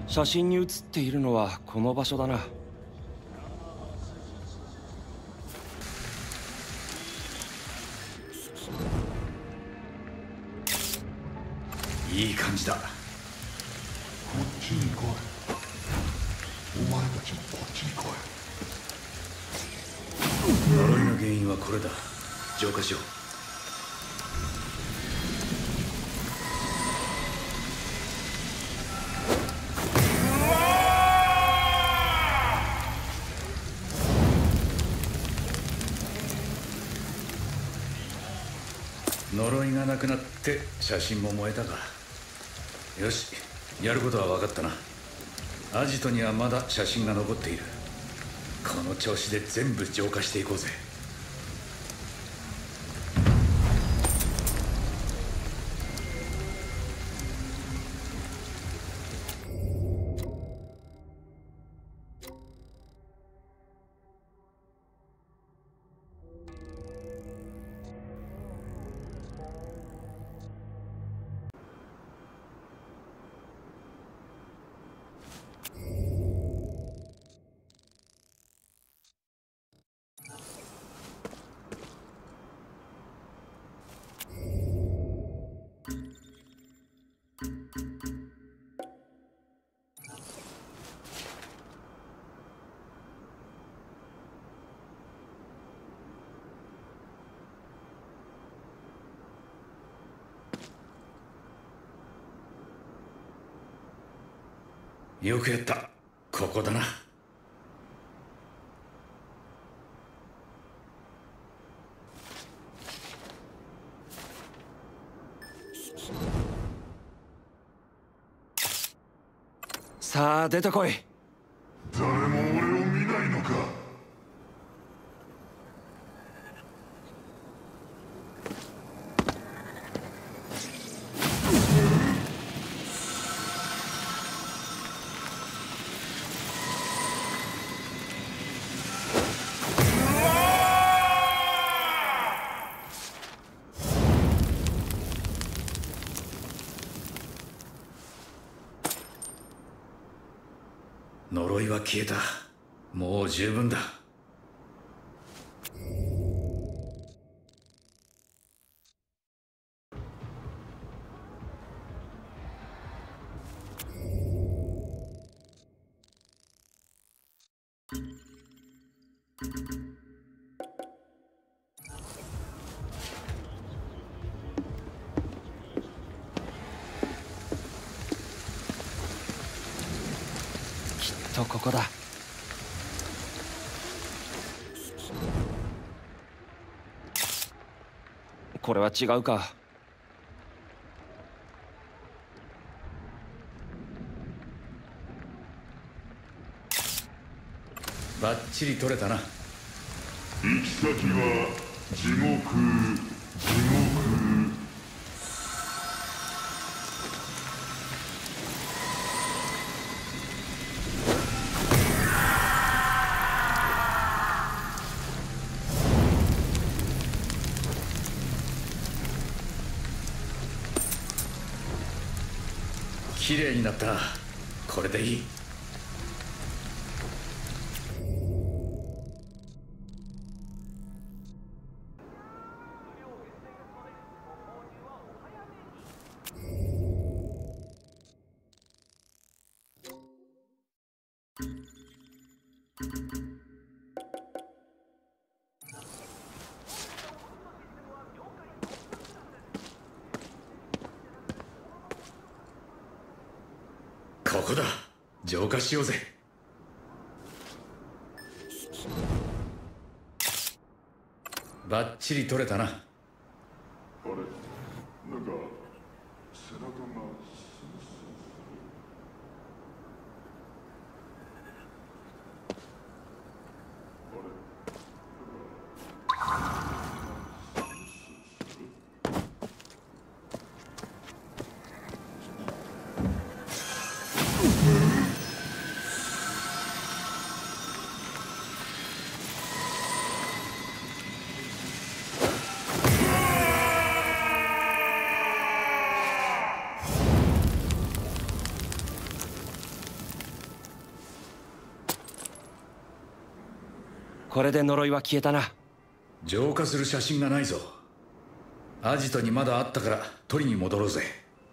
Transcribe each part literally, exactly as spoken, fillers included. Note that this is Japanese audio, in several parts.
写真に写っているのはこの場所だな。 いい感じだ。こっちに来い。お前たちもこっちに来い。 呪いの原因はこれだ。浄化しよう。呪いがなくなって写真も燃えたか。よし、やることは分かったな。アジトにはまだ写真が残っている。この調子で全部浄化していこうぜ。よくやった。ここだな。 さあ出てこい。 誰も俺を見ないのか。 呪いは消えた。もう十分だ。 ここだ。これは違うか。 バッチリ取れたな。 行き先は地獄、地獄。 綺麗になった。これでいい。ここだ。浄化しようぜ。バッチリ取れたな。 あれ、なんか背中がスースーこれで呪いは消えたな。 浄化する写真がないぞ。アジトにまだあったから取りに戻ろうぜ。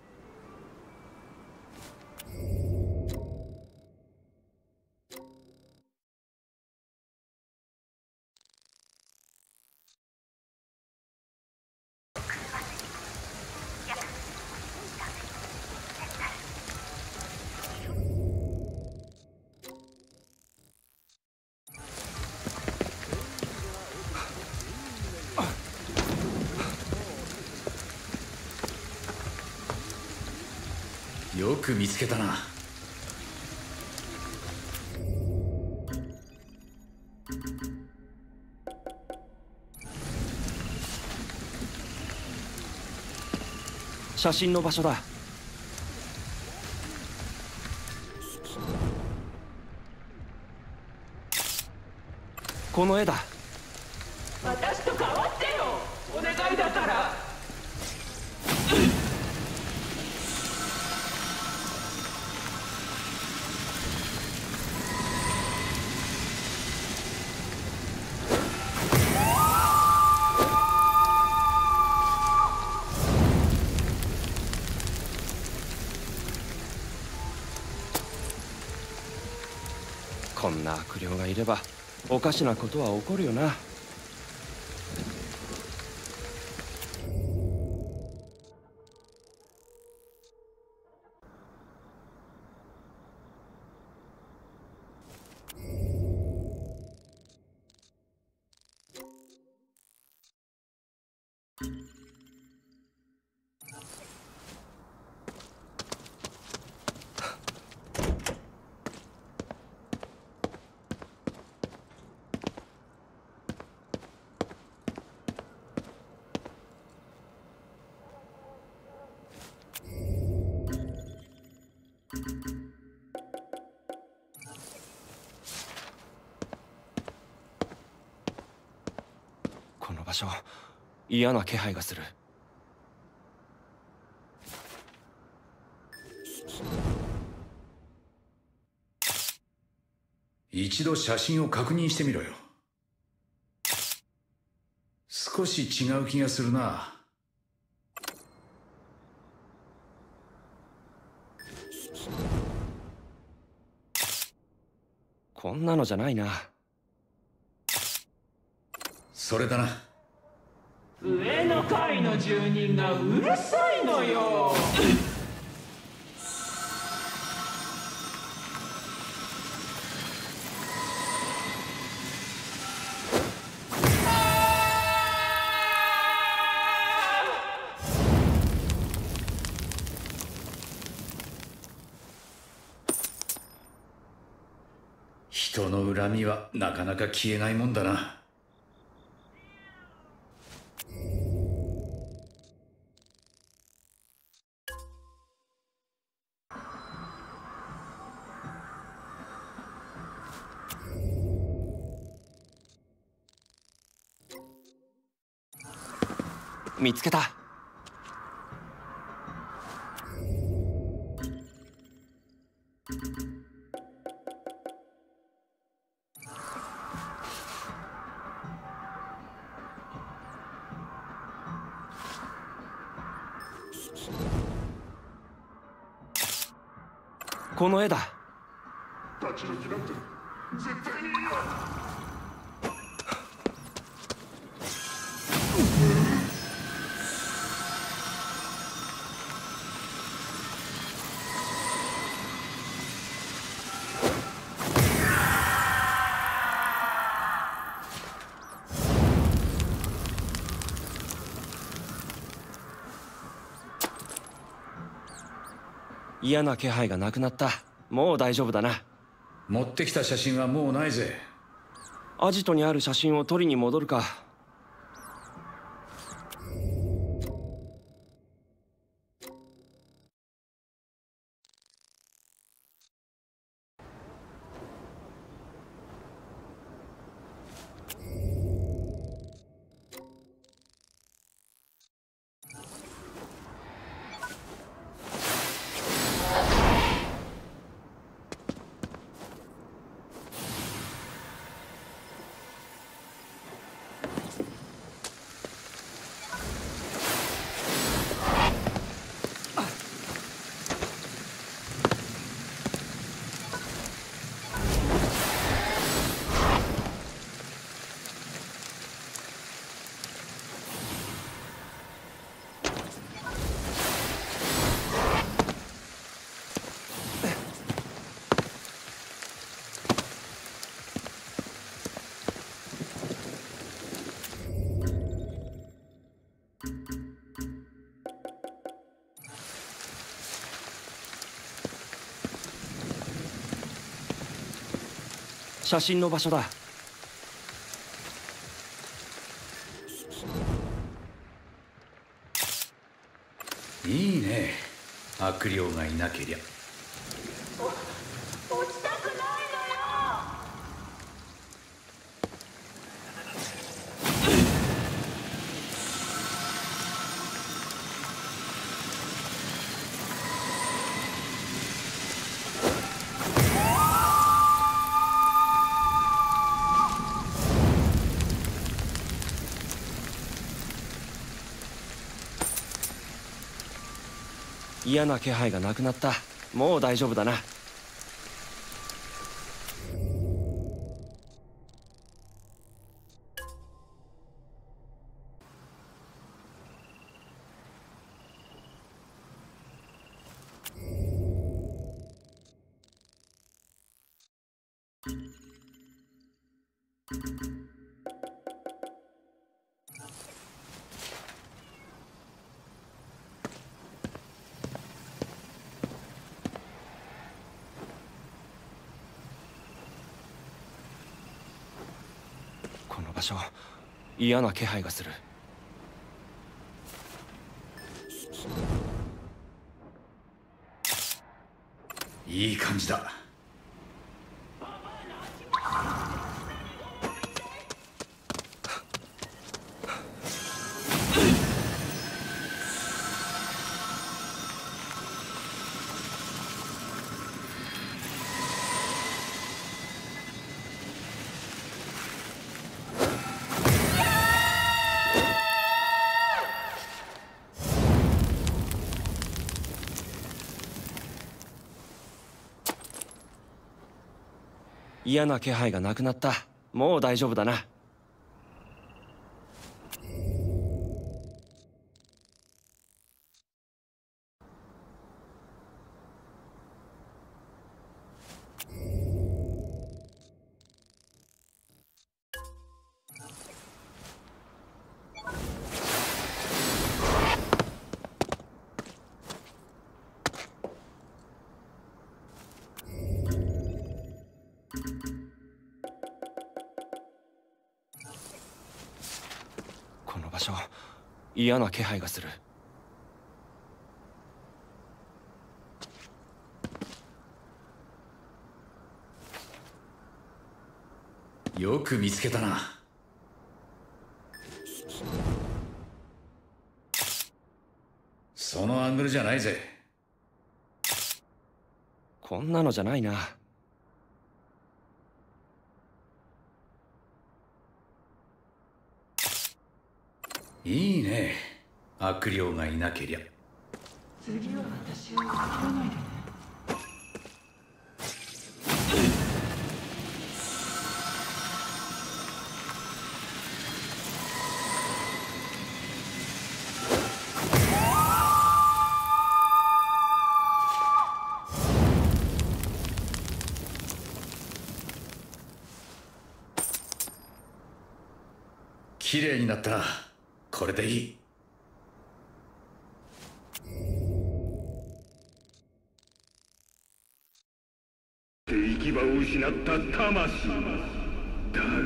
よく見つけたな。 写真の場所だ。この絵だ。 私と変わってよ、お願いだから。 こんな悪霊がいればおかしなことは起こるよな。この場所、嫌な気配がする。 一度写真を確認してみろよ。少し違う気がするな。 こんなのじゃないな。 それだな。 上の階の住人がうるさいのよ。 人の恨みはなかなか消えないもんだな。 見つけた。この絵だ。 立ち退きなんて絶対に嫌。 嫌な気配がなくなった。もう大丈夫だな。 持ってきた写真はもうないぜ。 アジトにある写真を取りに戻るか。 写真の場所だ。 いいね、悪霊がいなけりゃ。 落ちたくないのよ。 嫌な気配がなくなった。もう大丈夫だな。この場所、嫌な気配がする。 いい感じだ。 嫌な気配がなくなった。もう大丈夫だな。この場所、嫌な気配がする。 よく見つけたな。そのアングルじゃないぜ。 こんなのじゃないな。 いいね、悪霊がいなけりゃ。 次は私を諦めないでね。 綺麗になったな。これでいい。 行き場を失った魂だが、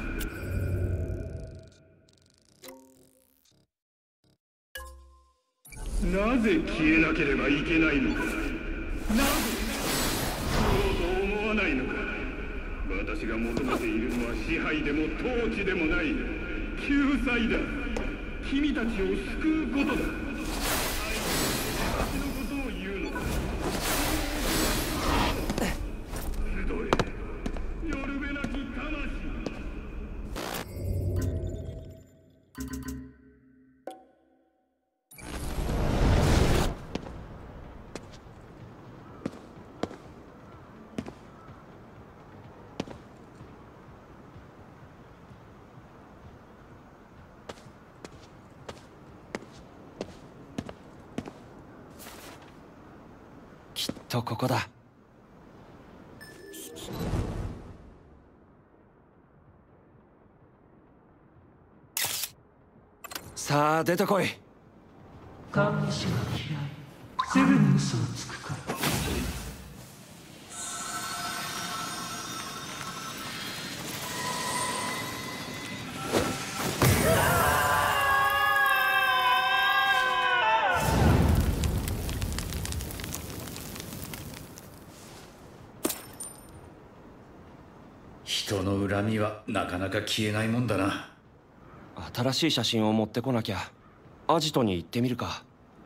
なぜ消えなければいけないのか。なぜそうと思わないのか。私が求めているのは支配でも統治でもない、救済だ。君たちを救うことだ。私のことを言うのだ。集え、よるべなき魂。 きっとここだ。さあ出てこい。 看護師は嫌い。すぐに嘘をつくから。 の恨みはなかなか消えないもんだな。 新しい写真を持ってこなきゃ。アジトに行ってみるか。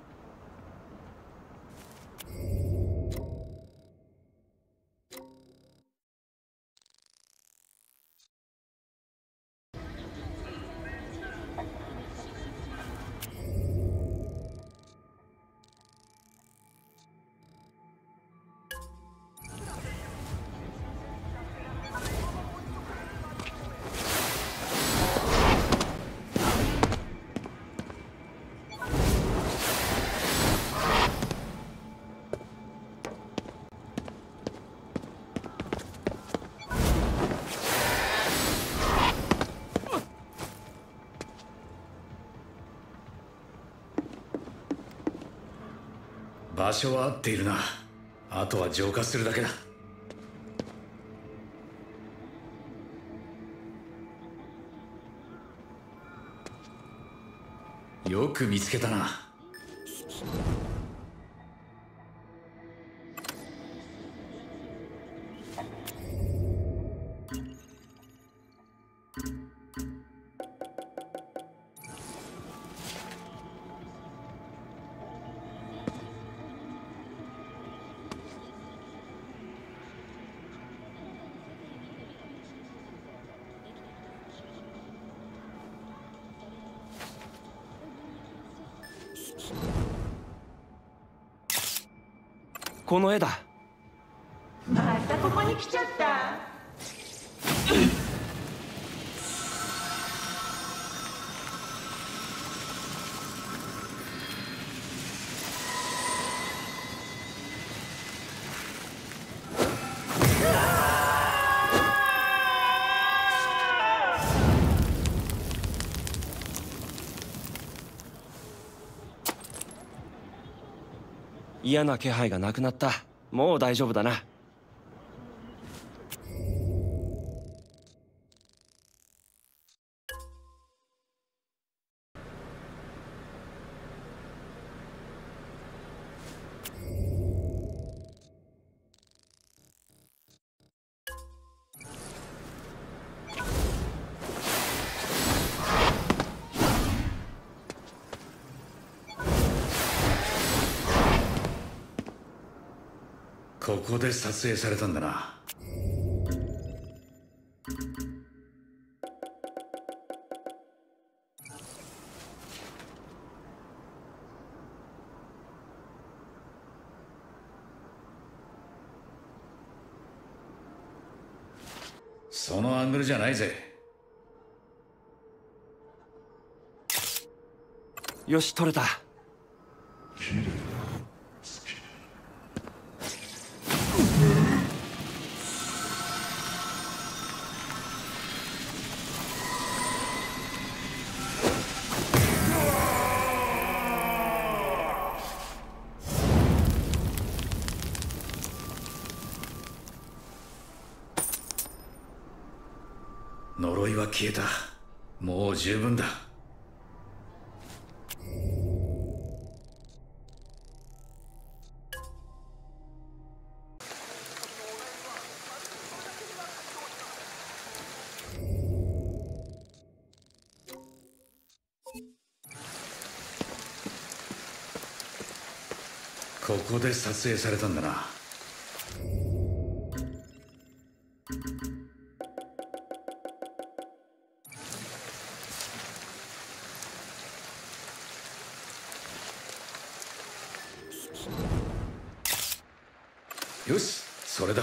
場所は合っているな。あとは浄化するだけだ。よく見つけたな。 この絵だ。 またここに来ちゃった。 嫌な気配がなくなった。もう大丈夫だな。 ここで撮影されたんだな。そのアングルじゃないぜ。 よし、撮れた。 綺麗だ。 呪いは消えた。もう十分だ。ここで撮影されたんだな。よし、それだ。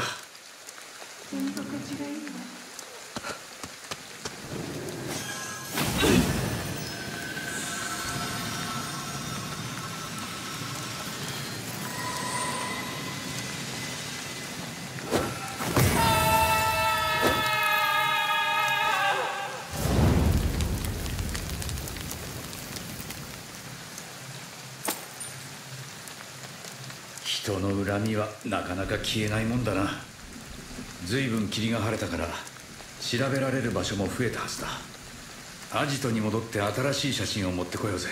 人の恨みはなかなか消えないもんだな。ずいぶん霧が晴れたから調べられる場所も増えたはずだ。アジトに戻って新しい写真を持ってこようぜ。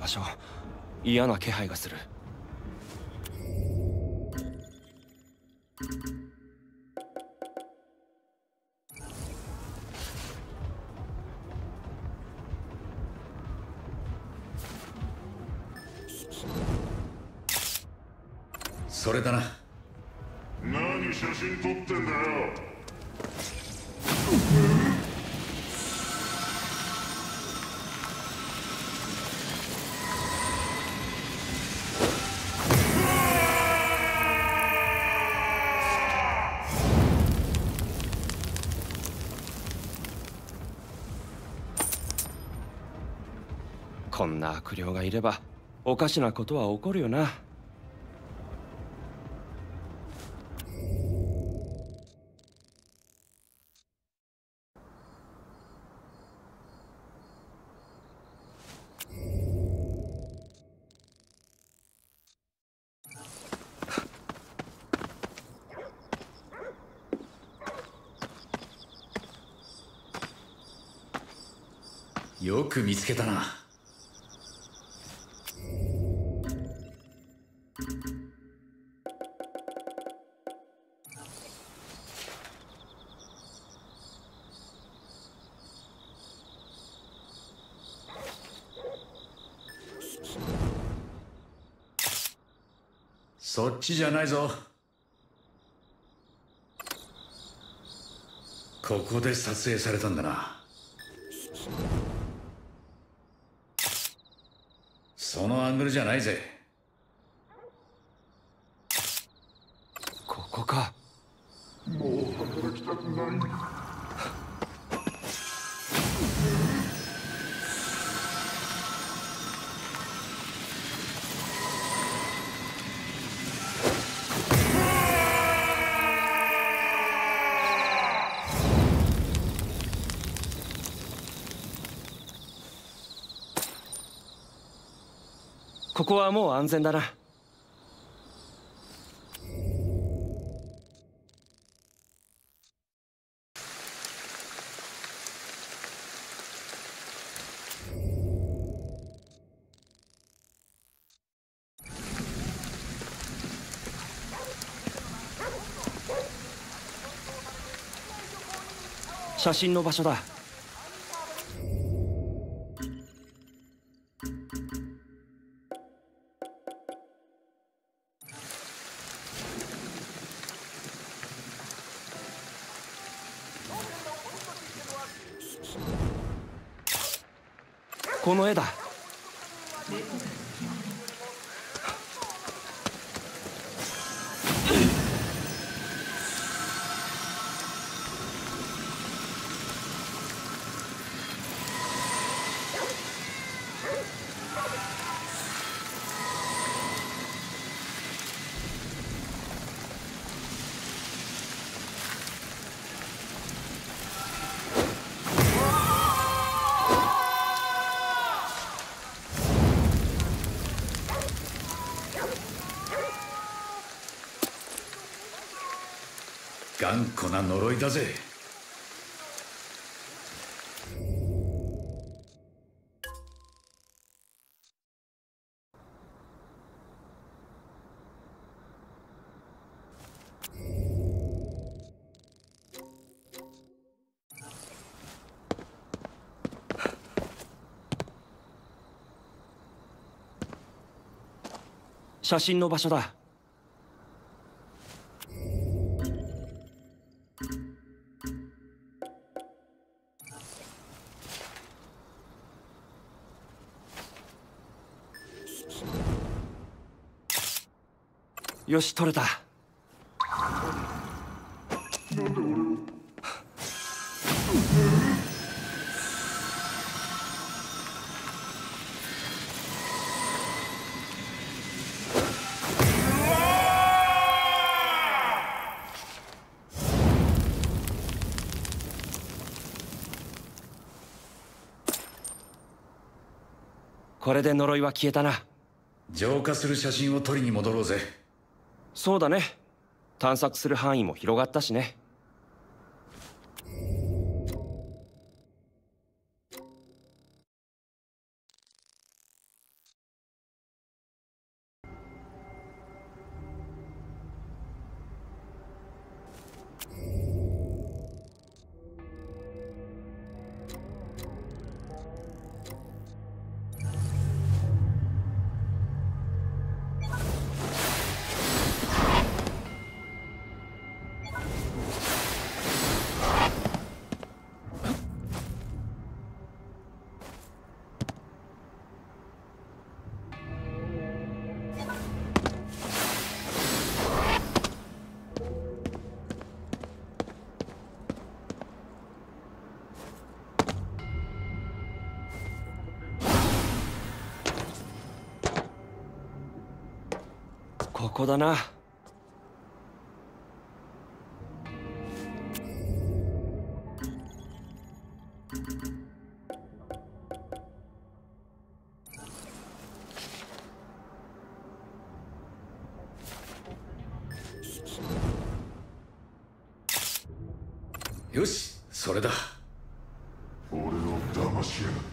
場所、嫌な気配がする。 それだな。 何写真撮ってんだよ。 こんな悪霊がいればおかしなことは起こるよな。 よく見つけたな。そっちじゃないぞ。ここで撮影されたんだな。そのアングルじゃないぜ。 ここか。 もう働きたくない。 ここはもう安全だな。写真の場所だ。この絵だ。 頑固な呪いだぜ。 写真の場所だ。よし、撮れた。これで呪いは消えたな。 浄化する写真を撮りに戻ろうぜ。 そうだね。探索する範囲も広がったしね。 ここだな。 よし、それだ。 俺を騙しやがって。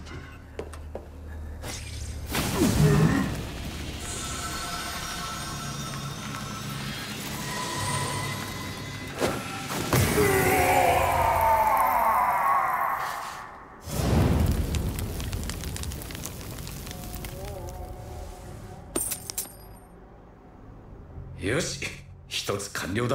よし、一つ完了だ。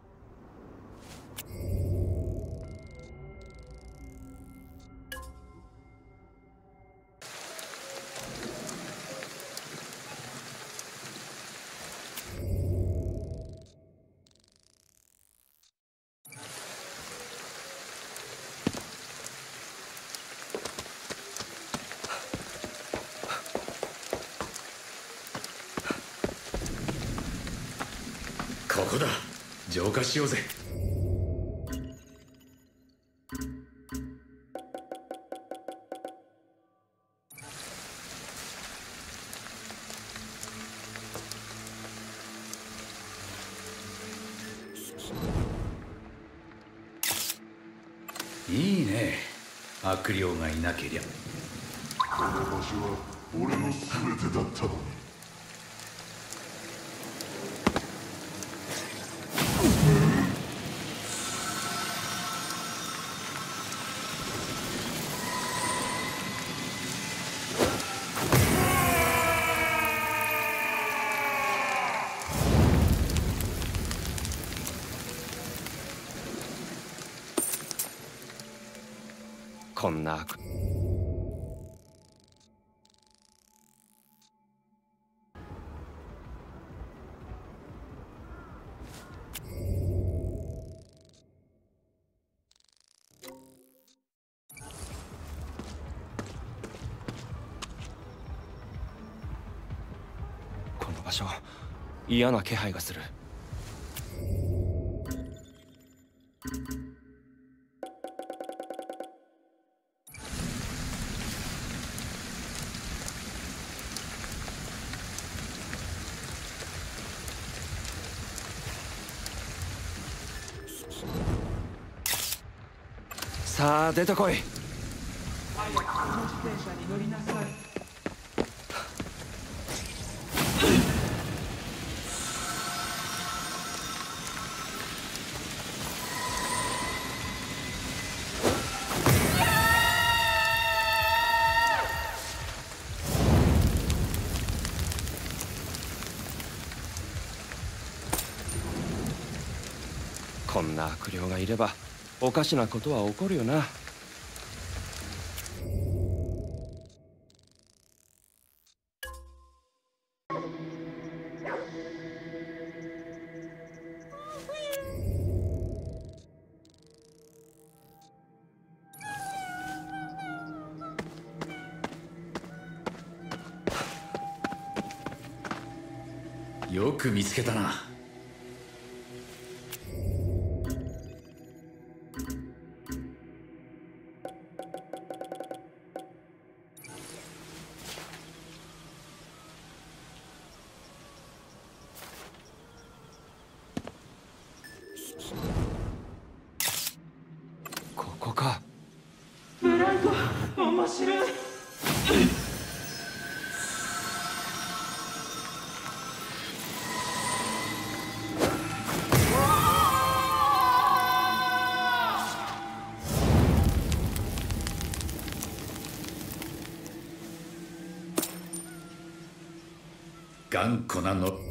ここだ。浄化しようぜ。いいね、悪霊がいなけりゃ。 この場所は俺の全てだったのに。 こんな悪この場所、嫌な気配がする。さあ出てこい。 早くこの自転車に乗りなさい。 こんな悪霊がいればおかしなことは起こるよな。 よく見つけたな。 ここか。 ブランコ面白い。 頑固なの。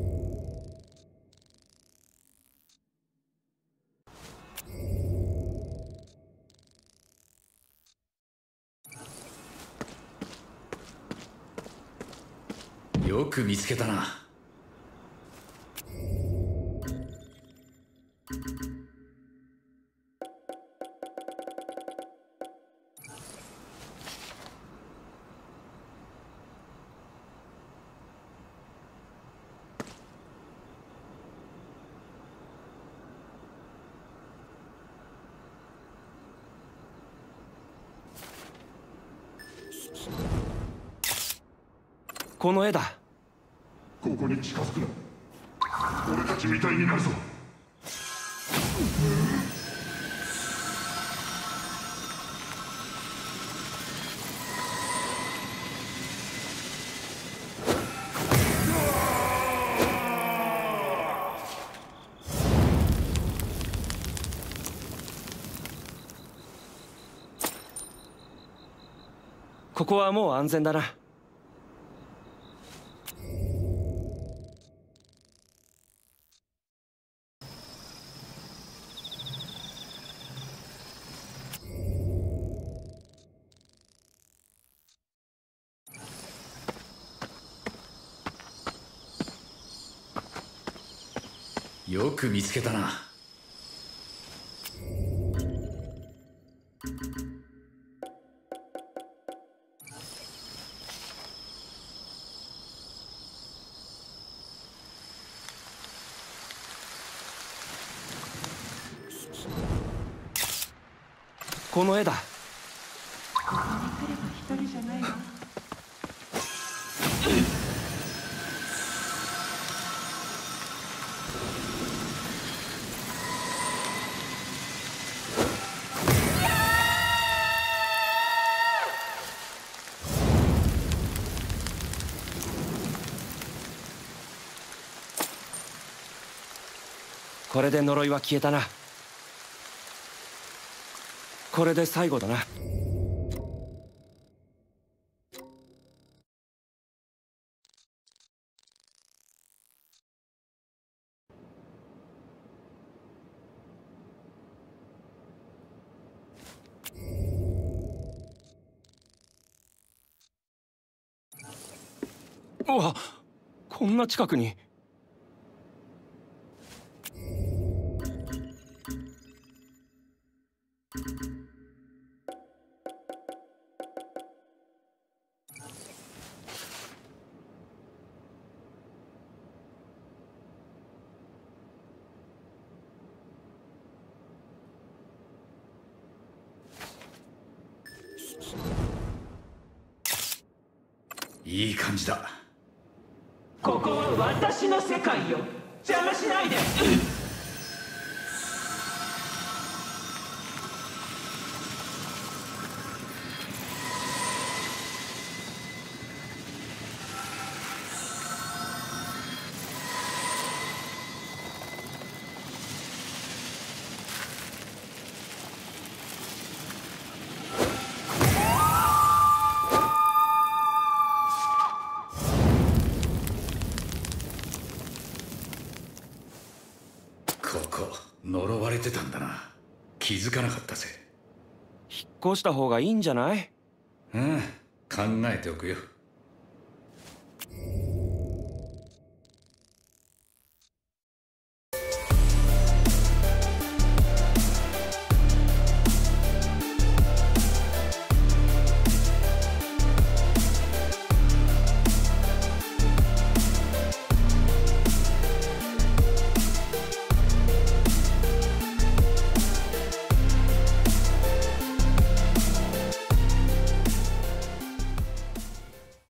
よく見つけたな。 この絵だ。 ここに近づくな。俺たちみたいになるぞ。 ここはもう安全だな。 よく見つけたな。 この絵だ。 ここに来れば一人じゃないわ。 これで呪いは消えたな。これで最後だな。うわ、こんな近くに。 いい感じだ。 ここは私の世界よ。邪魔しないで。 ここ呪われてたんだな。気づかなかったぜ。 引っ越した方がいいんじゃない？ うん、考えておくよ。